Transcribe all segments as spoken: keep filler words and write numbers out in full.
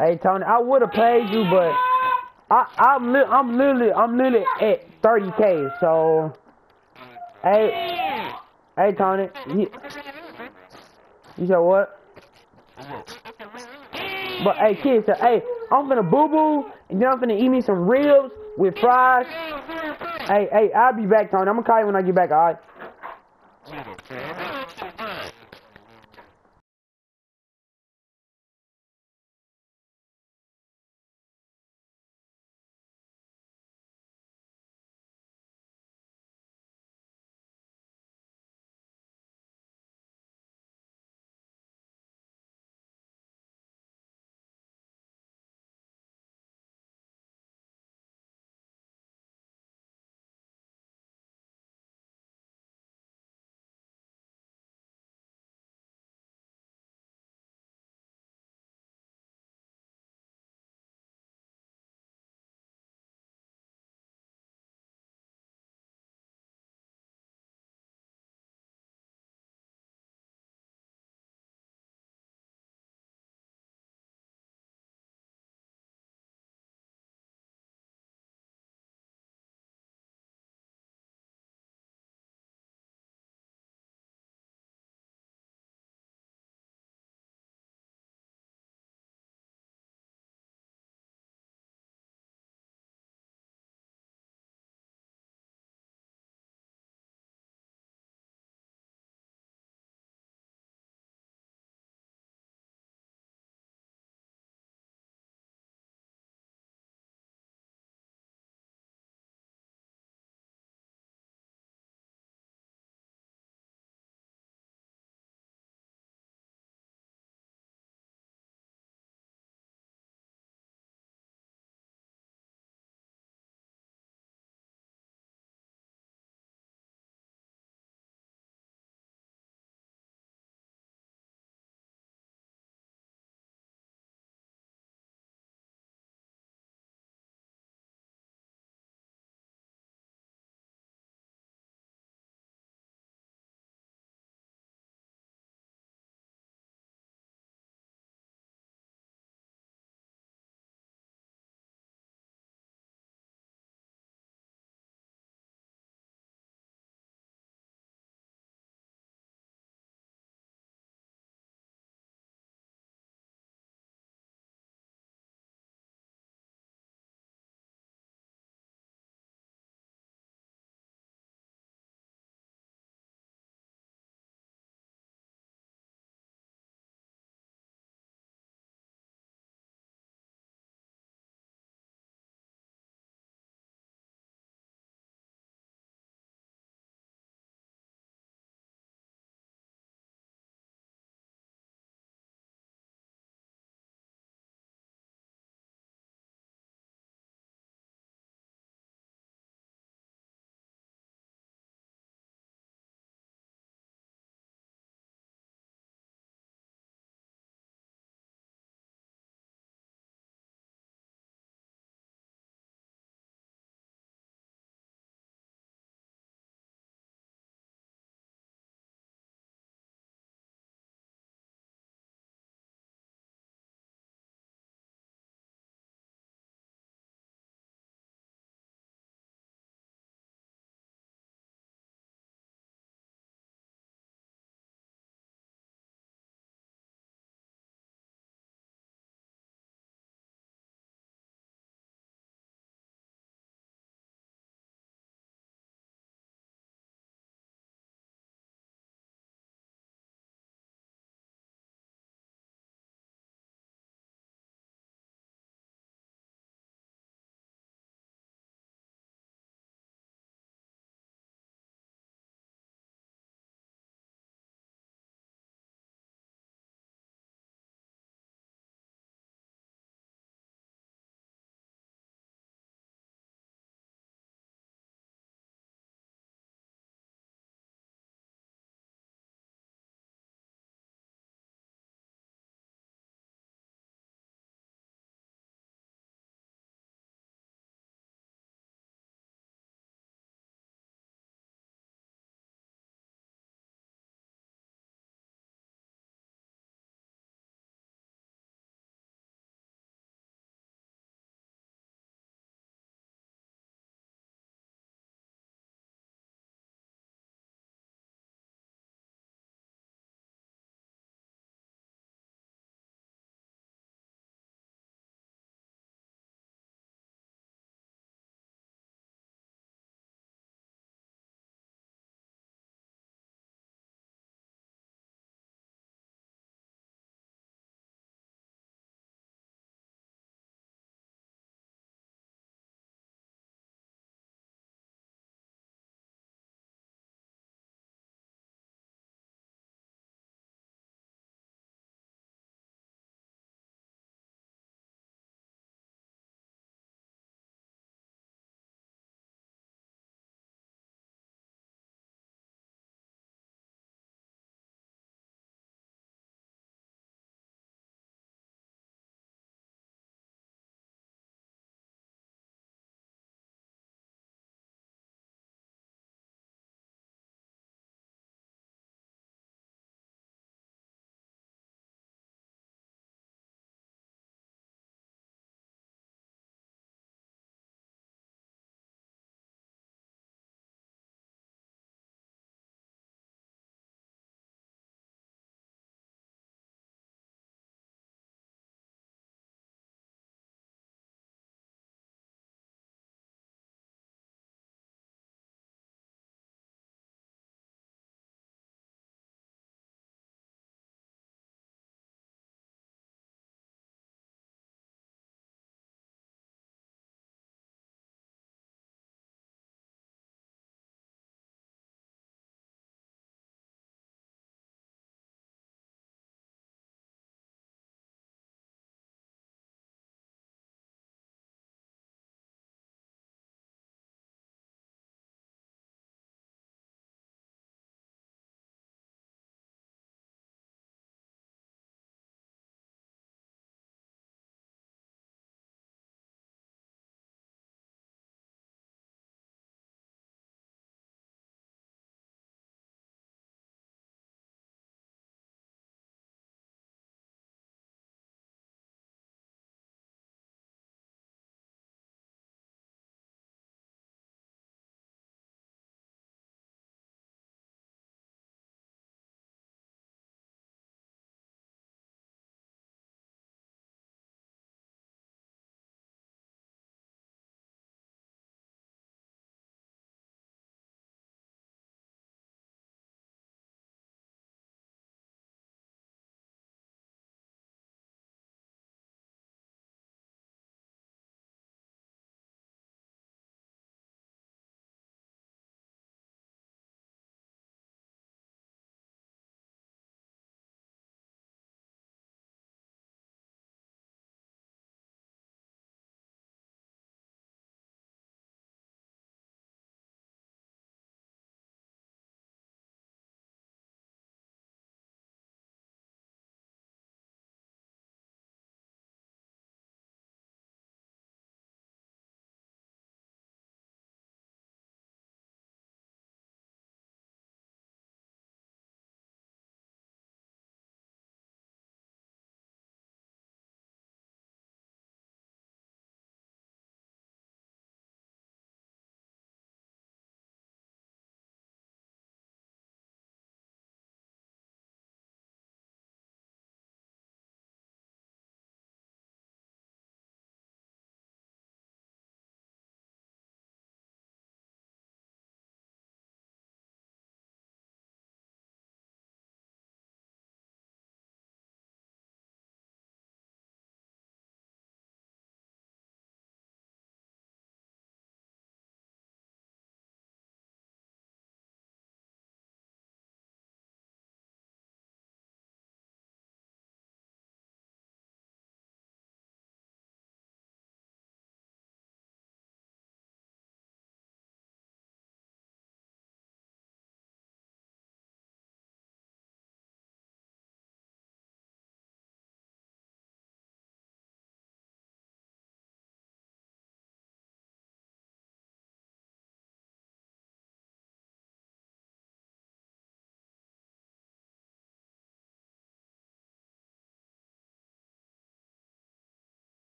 Hey Tony, I would have paid you, but I I'm li I'm literally I'm literally at thirty K. So hey hey Tony, you, you said what? But hey kids, so, hey, I'm finna boo boo, and then I'm finna eat me some ribs with fries. Hey hey, I'll be back, Tony. I'm gonna call you when I get back. All right.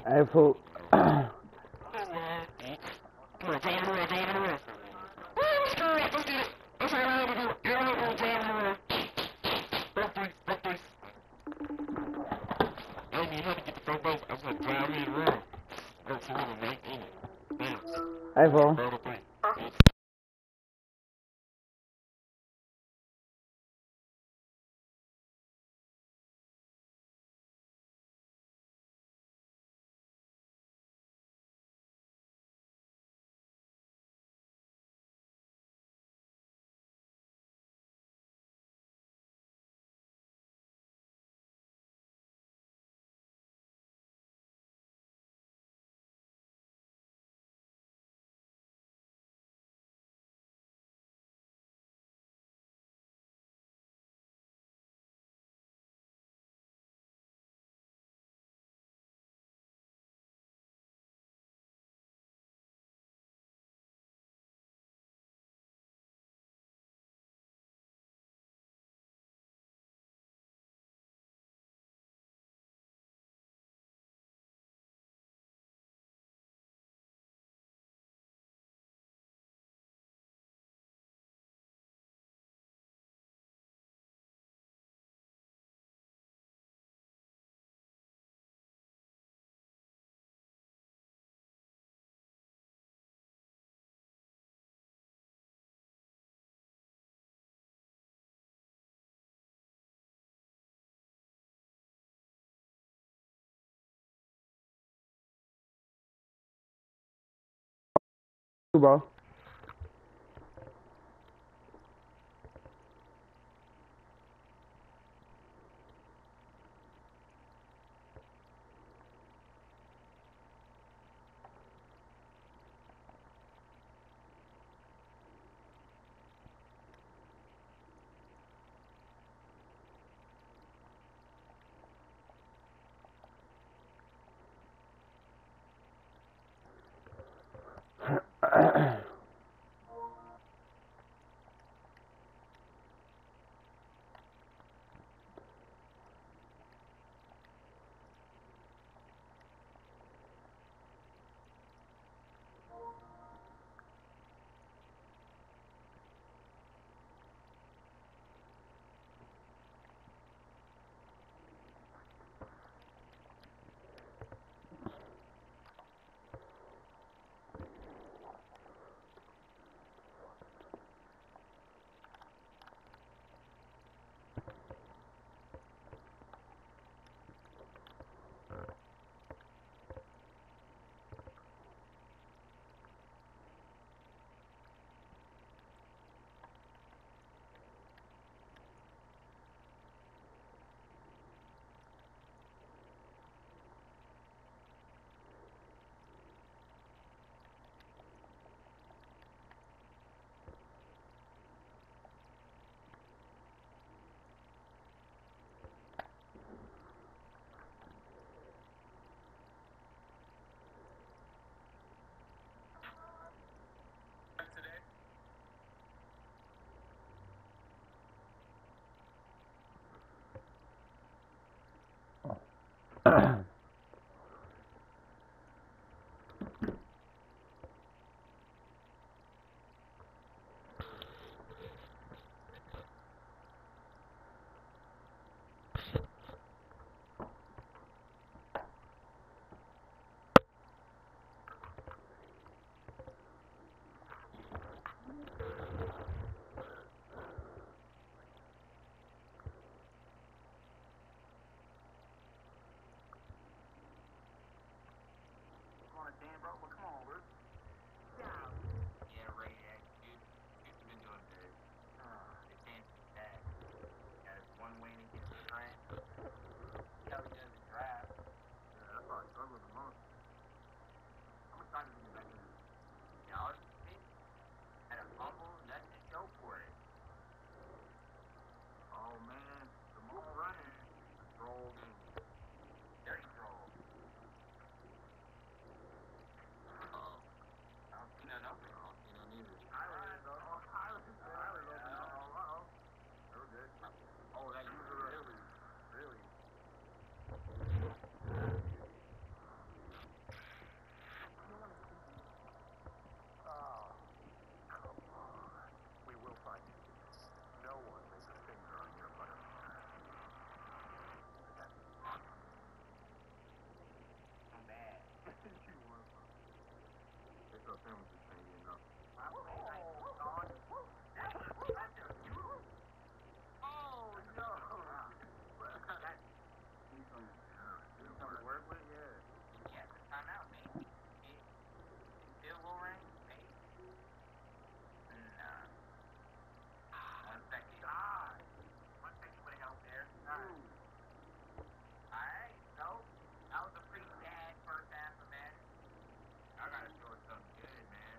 Hey, fool. Hey, fool. Bro. That was a pretty bad first half of Madden. I gotta show it something good, man.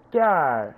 God.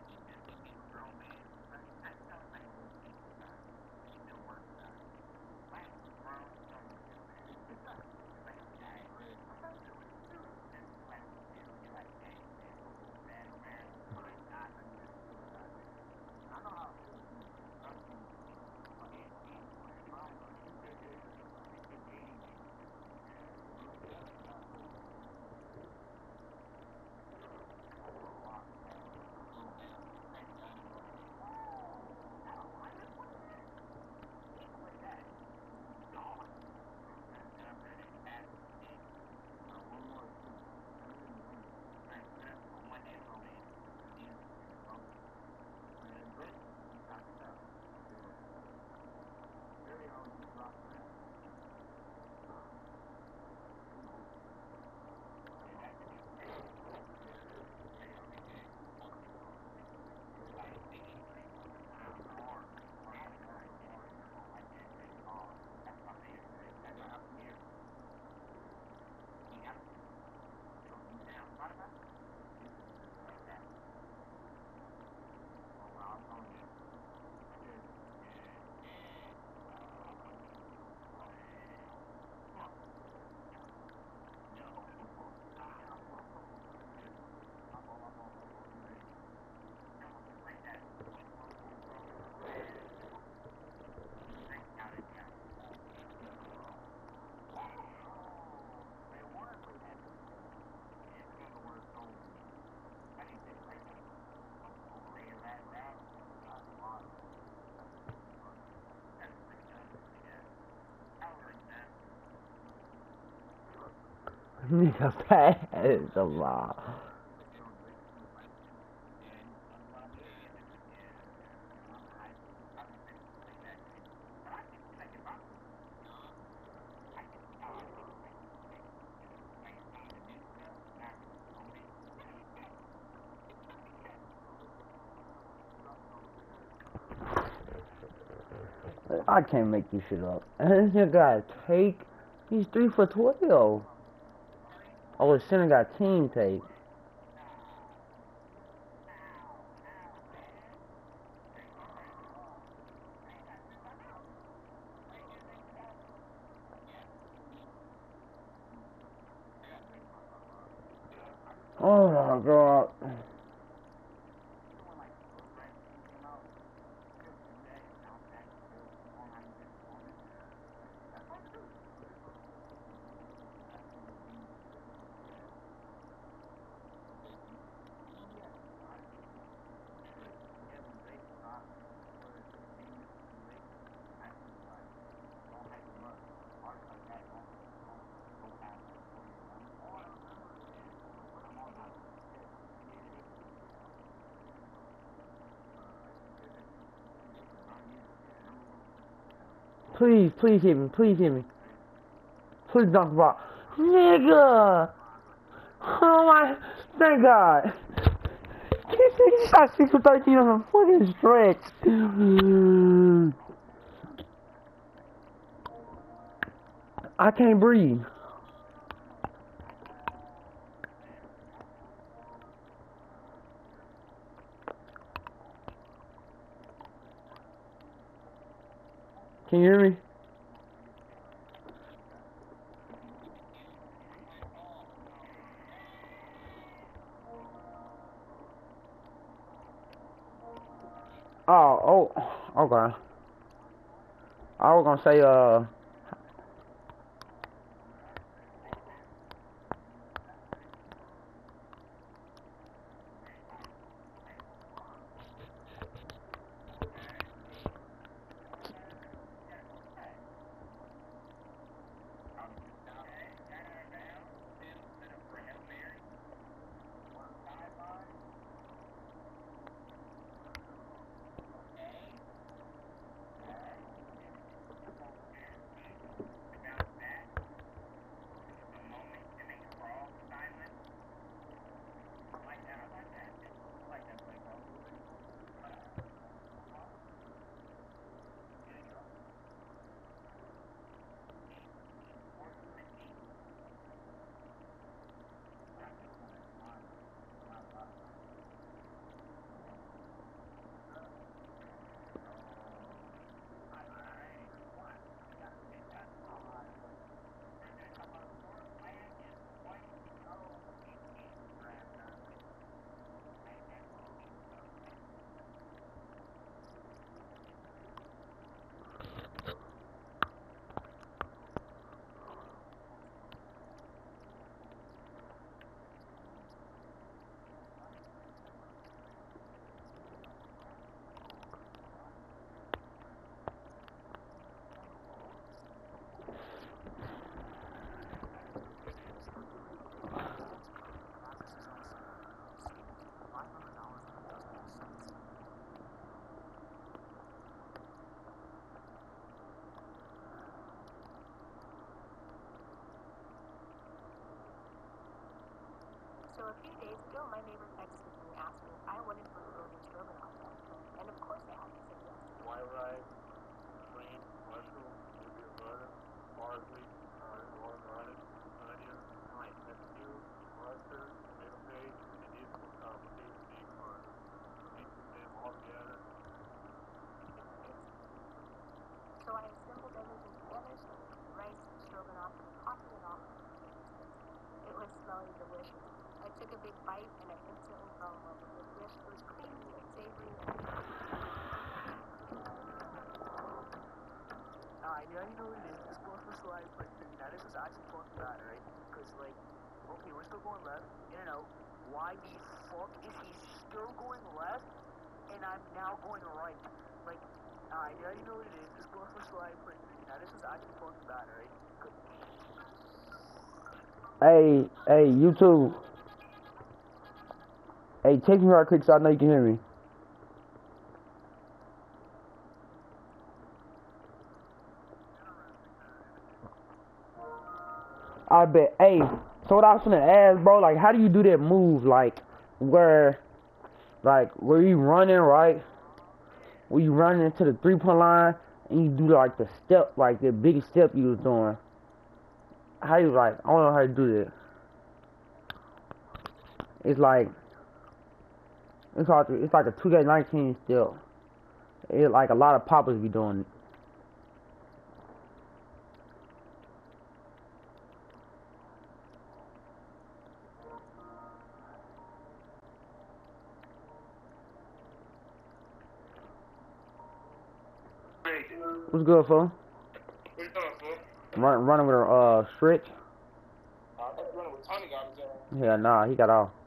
Nigga, that is a lot. I can't make this shit up. And this nigga gotta take. He's three for twelve. Oh, his center got team tape. Oh my god. Please, please hit me, please hit me. Please dunk the ball. Nigga! Oh my, thank God. He shot six for thirteen on a fucking stretch. I can't breathe. Can you hear me? Oh, oh, okay. I was gonna say, uh, a few days ago, my neighbor texted me and asked me if I wanted burrito and stroganoff that night, and of course I had to say yes. White rice, green, mushroom, maybe a butter, parsley, uh, or garlic, onion, pesto, mustard, tomato paste, and these uh, potatoes being fun. Mix them all together. So I assembled everything together, so rice, stroganoff, and topping it off. It was smelling delicious. I took a big bite and I instantly fell in love with the dish. It was creamy and savory. Uh, yeah, you know what it is. This going for slides, but now this is actually fucking bad, right? Because, like, okay, we're still going left, in and out. Why the fuck is he still going left and I'm now going right? Like, uh, yeah, you know what it is. This going for slides, but now this is actually fucking bad, right? Hey, hey, YouTube. Hey, text me right quick so I know you can hear me. I bet. Hey, so what I was gonna ask, bro, like, how do you do that move, like, where, like, where you running, right? Where you running into the three-point line, and you do, like, the step, like, the biggest step you was doing. How you, like, I don't know how to do that. It's like, it's hard to, it's like a two K nineteen step. It, like, a lot of poppers be doing it. What's good, fool? What you doing, fool? Run, running with a uh stretch. Uh, I was running with Tony got his ass. Yeah, nah, he got off.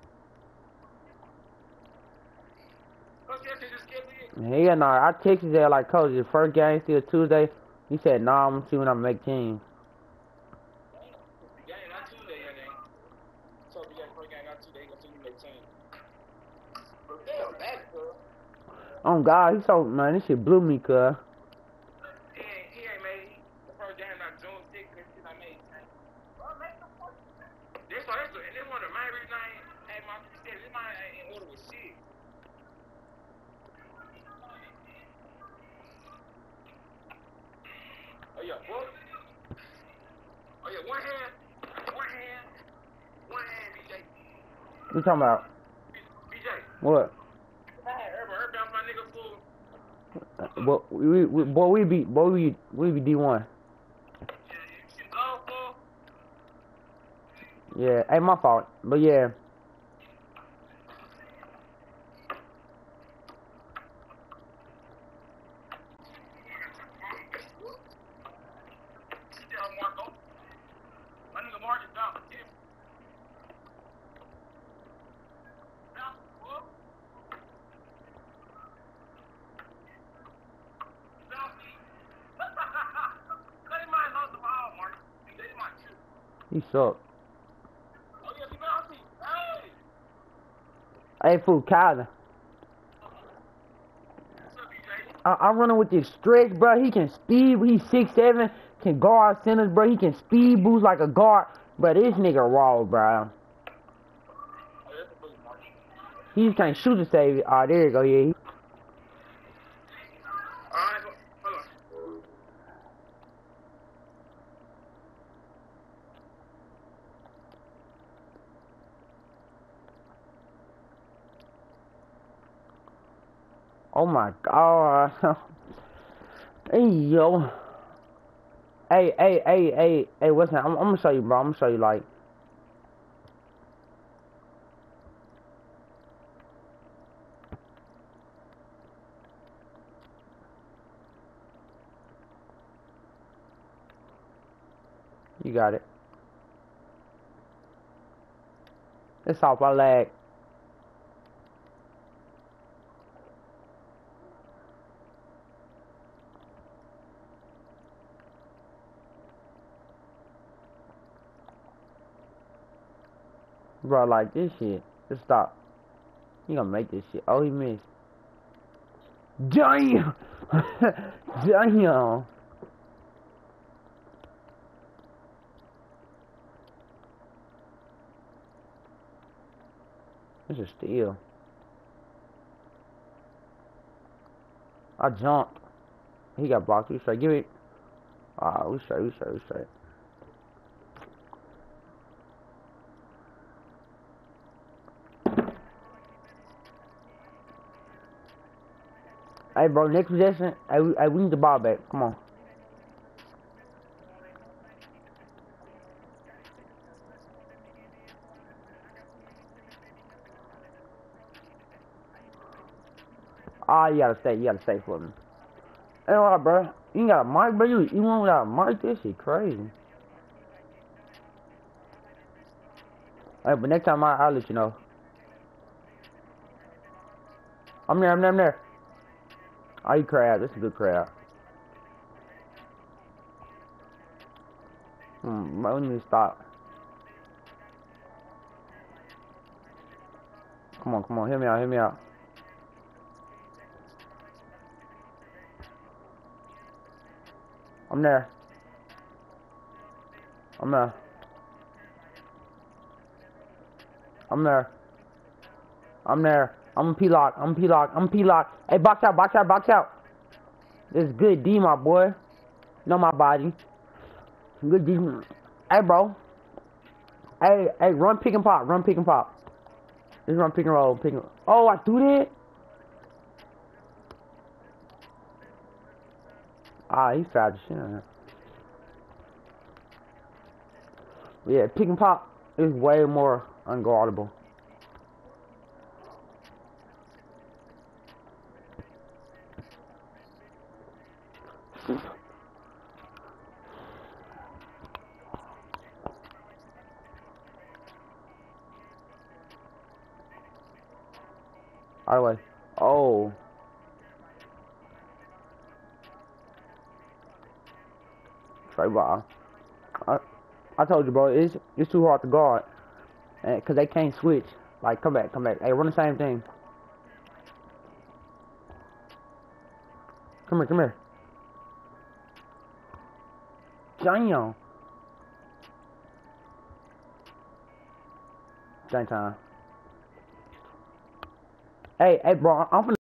Coach, you just killed me. Yeah, nah, I texted that like, coach, the first game still Tuesday. He said, nah, I'm gonna see when I make team. The game not Tuesday, your name. So the game first game not Tuesday, he gonna see you make team. But damn, that cuz. Oh God, he so man, this shit blew me, cuz. He ain't, he ain't made the first game not June sixth, cause he's not made team. Well, make the point. This one, this one, and this one of my reason I ain't, hey, my said this mine ain't in order with shit. Oh yeah, book. Oh yeah, one hand, one hand, one hand, B J. What you talking about? B J. What? Herb, Herb bounced my nigga full. What we, we boy we be boy we we be D one. Yeah, you should go full. Yeah, ain't my fault, but yeah. He suck. Hey, fool, Kyler. I I'm running with this stretch, bro. He can speed. He's six seven. Can guard centers, bro. He can speed boost like a guard. But this nigga raw, bro. He just can't shoot to save it. Oh, there you go. Yeah. He Oh my God. Hey, yo. Hey, hey, hey, hey, hey, what's that? I'm, I'm gonna show you, bro. I'm gonna show you, like. You got it. It's off my leg. Bro, like this shit. Just stop. You gonna make this shit. Oh, he missed. Damn! Damn! This is steal. I jumped. He got blocked. We straight. Give it. Ah, we straight. We straight. We straight. Hey, bro. Next possession. Hey, we, hey, we need the ball back. Come on. Ah, you gotta stay. You gotta stay for me. Hey, all right, bro. You ain't got a mic, bro. You, you want without a mic? This shit crazy. Hey, but next time I, I'll let you know. I'm there. I'm there. I'm there. Oh, you crab. This is a good crab. Hmm, bro, we need to stop. Come on, come on. Hear me out. Hear me out. I'm there. I'm there. I'm there. I'm there. I'm P-lock. I'm P-lock. I'm P-lock. Hey, box out, box out, box out. This is good D, my boy. Know my body. Good D. Hey, bro. Hey, hey, run pick and pop. Run pick and pop. Just run pick and roll. Pick and... Oh, I threw that? Ah, he's fast as shit. Yeah, pick and pop is way more unguardable. All right, oh. Straight ball. I, I told you, bro, it's it's too hard to guard, and cause they can't switch. Like, come back, come back. Hey, run the same thing. Come here, come here. Damn. Same time. Hey, hey, bro, I'm finna